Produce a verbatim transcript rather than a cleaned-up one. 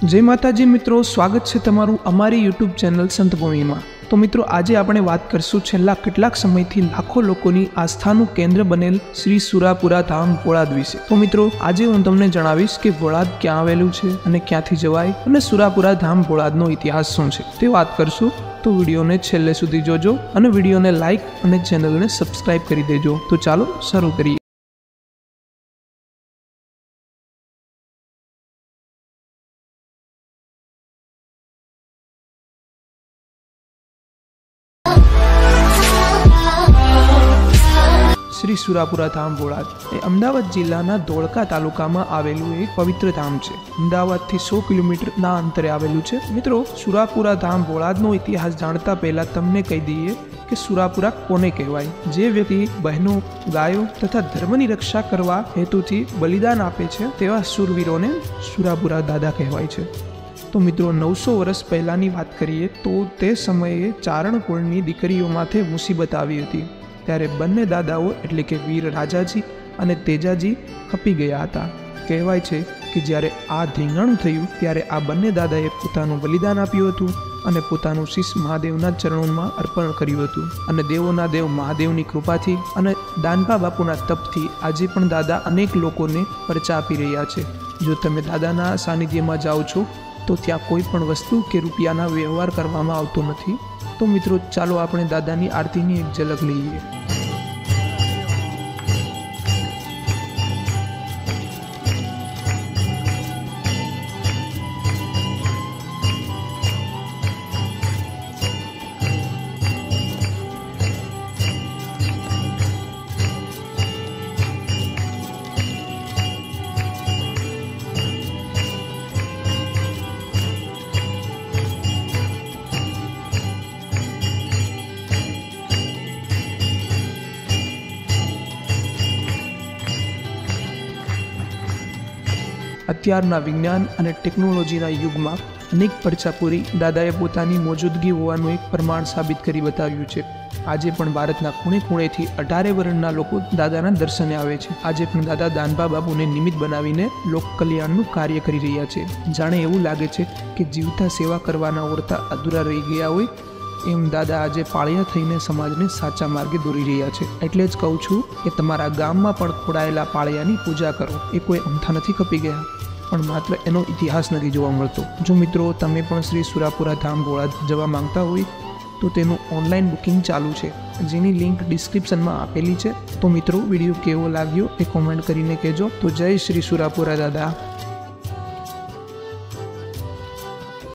जय माताजी मित्रों, स्वागत है तमारू अमारी यूट्यूब चैनल संत भूमि में। तो मित्रों, आज आपणे बात करशुं छेल्ला केटलाक समयथी लाखों लोकोनी आस्थानुं केंद्र बनेल श्री सुरापुरा धाम वोळाद विषे। तो मित्रों, आज हूँ तमने जणावीश के वोळाद क्यां आवेलुं छे अने क्यांथी जवाय अने सुरापुरा धाम वोळादनो इतिहास शुं छे ते वात करशुं। तो विडियो ने छेल्ले सुधी जोजो अने विडियो ने लाइक अने चेनल ने सब्सक्राइब करी देजो। तो चालो शरू करीए। श्री सुरापुरा धाम वोळाद ए अमदावाद जिल्लाना धोळका तालुकामां आवेलुं एक पवित्र धाम छे। अमदावादथी सौ किलोमीटर ना अंतरे आवेलुं छे। मित्रों, सुरापुरा धाम वोळादनो इतिहास जाणता पहेला तमने कही दईए कि सुरापुरा कोने कहेवाय। जे व्यक्ति बहनों, गायों तथा धर्मनी रक्षा करवा हेतुथी बलिदान आपे छे तेवा शूरवीरोने सुरापुरा दादा कहेवाय छे। तो मित्रों, नौ सौ वर्ष पहलानी बात करिए तो ते समये चारण कुळनी दीकरीओ माथे मुसीबत आवी हती। त्यारे बंने दादाओ एटले के वीर राजाजी अने तेजाजी खपी गया हता। कहेवाय छे कि ज्यारे आ धींगाणुं थयुं त्यारे आ बंने दादाए पोतानुं बलिदान आप्युं हतुं अने पोतानुं शीश महादेवना चरणोमां अर्पण कर्युं हतुं अने देवोना देव महादेवनी कृपाथी अने दानबा बापुना तपथी आजे पण दादा अनेक लोकोने परचा आपी रह्या छे। जो तमे दादाना सानिध्यमां जाओ छो तो त्यां कोई पण वस्तु के रूपियाना व्यवहार करवामां आवतो नथी। तो मित्रों, चालो आपणे दादानी आरतीनी एक झलक लईए। અત્યારના વિજ્ઞાન અને ટેકનોલોજીના યુગમાં અનેક પડછા પૂરી દાદાએ પોતાની મોજૂદગી હોવાનું એક પ્રમાણ સાબિત કરી બતાવ્યું છે। આજે પણ ભારતના ખૂણે ખૂણેથી અઢારે વર્ણના લોકો દાદાના દર્શને આવે છે। આજે પણ દાદા દાનબા બાપુને નિમિત્ત બનાવીને લોક કલ્યાણનું કાર્ય કરી રહ્યા છે। જાણે એવું લાગે છે કે જીવતા સેવા કરવાના ઓરતા અધૂરા રહી ગયા હોય એમ દાદા આજે પાળિયા થઈને સમાજને સાચા માર્ગે દોરી રહ્યા છે। એટલે જ કહું છું કે તમારા ગામમાં પણ ખોડાયેલા પાળિયાની પૂજા કરો। એ કોઈ અમથા નથી કપી ગયા, પણ માત્ર એનો ઇતિહાસ નથી જોવા મળતો। જો મિત્રો તમે પણ શ્રી સુરાપુરા ધામ વોળાદ જવા માંગતા હોય તો તેનું ઓનલાઈન બુકિંગ ચાલુ છે, જેની લિંક ડિસ્ક્રિપ્શનમાં આપેલી છે। તો મિત્રો, વિડીયો કેવો લાગ્યો એ કોમેન્ટ કરીને કહેજો। તો જય શ્રી સુરાપુરા દાદા।